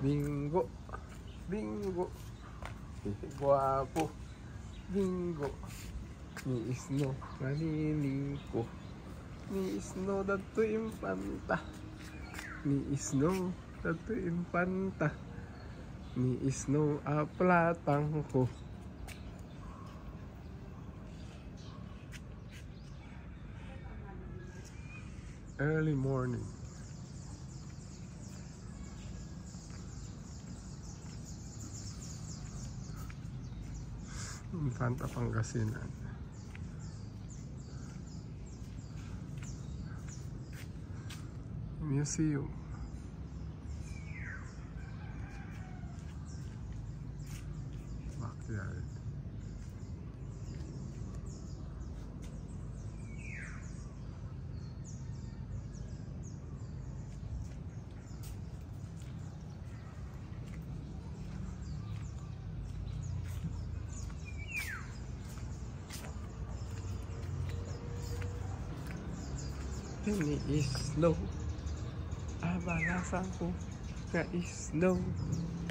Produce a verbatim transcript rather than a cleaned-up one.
Bingo, bingo, guwapo, bingo. Ni Snow, naliliko. Ni Snow, dato impanta. Ni Snow, dato impanta. Ni Snow, aplatang ko. Early morning. Infanta Pangasinan. Museum. Backyard. Ni Snow, abalasan ko nga Snow.